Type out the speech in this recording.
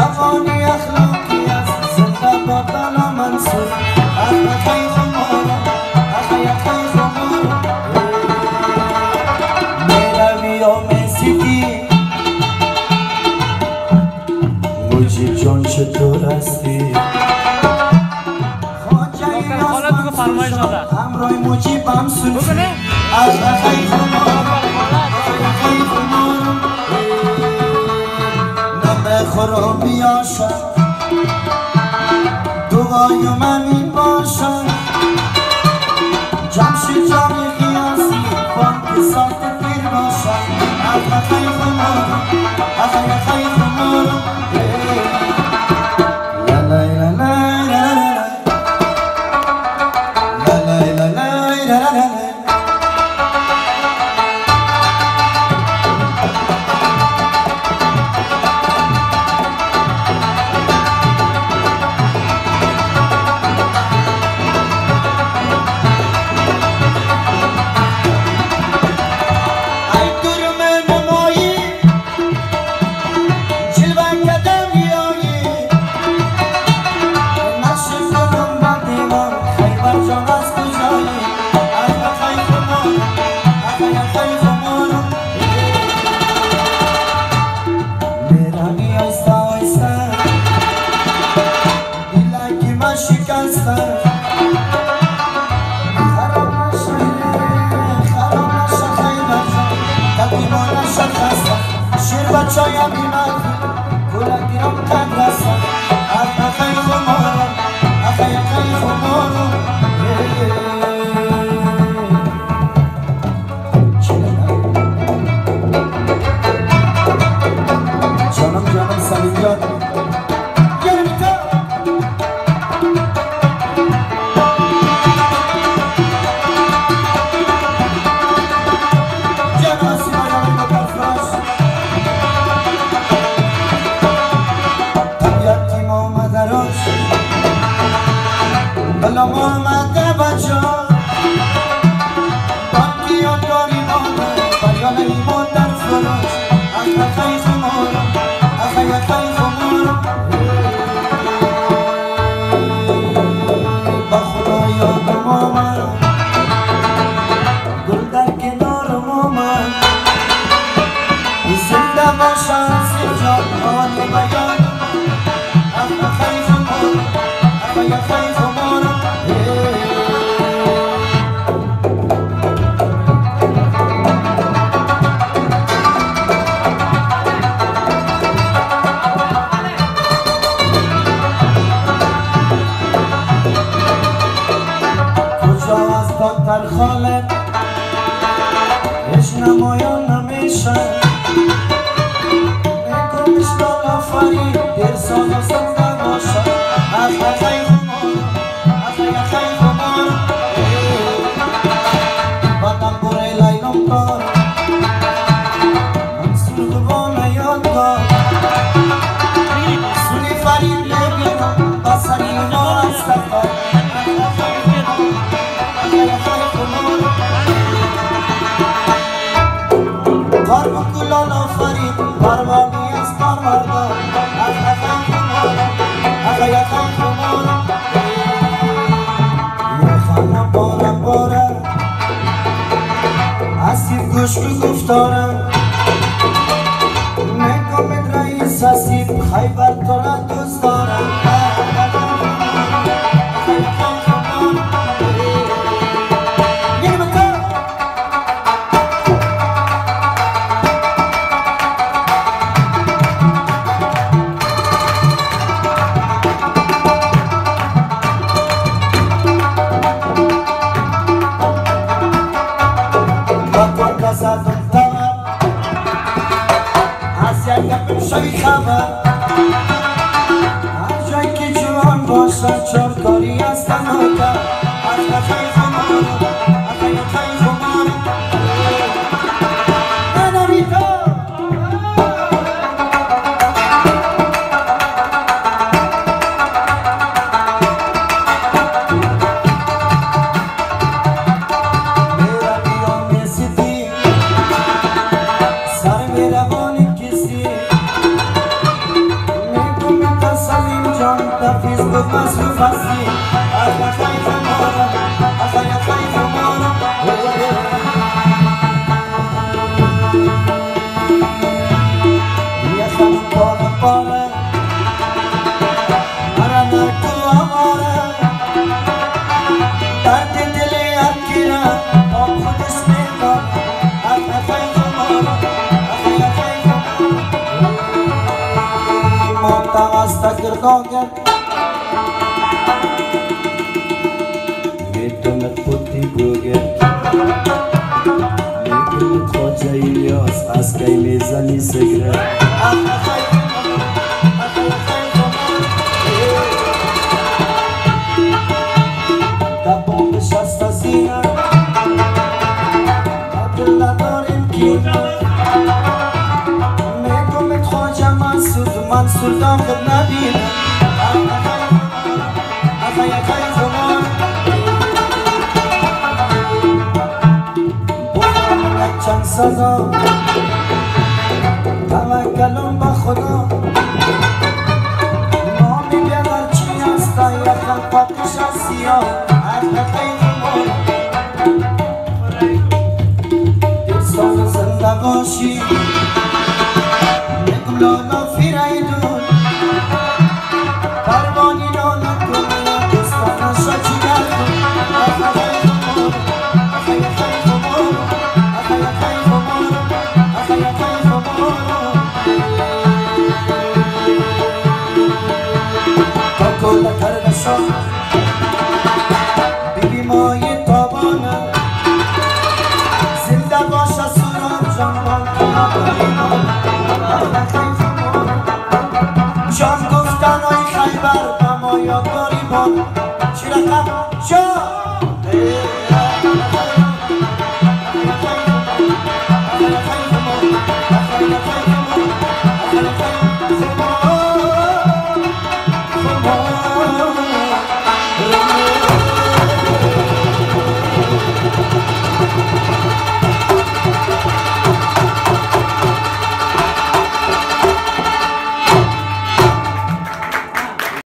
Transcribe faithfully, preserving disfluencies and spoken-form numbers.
جوانی اخلاقی است زنده باد لالا منصور اخی خمارو اخی اخی خمارو میروی و میسیدی موجی جان چطور هستی همراه موجی بم سوزی از اخی خمارو اخی خمارو نبخورم بیاشم دعایم امین باشم جمشید جانی قیاسی بانک ساخت پیر باشم اخی خمارو اخی اخی خمارو شایم ایمان کلا گیرم قد رسم اخی خمارو اخی اخی خمارو جانم جانم سلیم جان بلا محمد بچه بانکی و داری مانه بریان ایمان در فروش اخی خمارو اخی اخی خمارو با خدا یادم آمد گل در کنار آمد زنده باشم سجاد آنی بیان اخی خمارو اخی اخی خمارو در خالق اش نمایان نمیشه میکنش لالا فرید دیر سال و زنده باشه اخی خمارو اخی اخی خمارو بدم بره لیلم کار منصور دوانه یادگار سونی فرید لبیرم بسری ما استفاد قرب کلالا فرید پروانی از پروردگار اخی خمارو اخی اخی خمارو یه خانم باره باره اسیر گوش که گفتارم نگامت رئیس اسیر خیبر تو را دوست دارم شوی خبر هر جایی که جوان باشد چارکاری از تنها از اخی خمارو اخی اخی خمارو انامیتا میرا بیام سیدی سر میروانی کسی سلیم جان تفیز بود مصروف هستی اخی خیف مارم اخی خیف مارم یخم پاره پاره مرا نکو آواره درد دل اکیره آب خودش میدار اخی خیف مارم اخی خیف مارم تغسته کرداگر میتونه پوتی گوگر میتونه خواجه ایلیاس از کی میزنی سگره دبون بشست زینه دل نداریم کی میگم خواجه منصور منصور داخل نبینه اخی اخی زمان بخورم چند سزا توکلم با خدا نامی بیادر چی هستا یخم پاکش از سیاه اخی زمان دستان زنده باشی میگم لالا فیریدون پروانی نانا کنی دستان شاچی نکن اخی زمان اخی اخی زمان اخی اخی زمان اخی اخی زمان تا کلا کرده شد بیبی مای تابانه زنده باشه سوران جانوان جان گفتن های خیبر به ما یادگاری باد چی رقم شد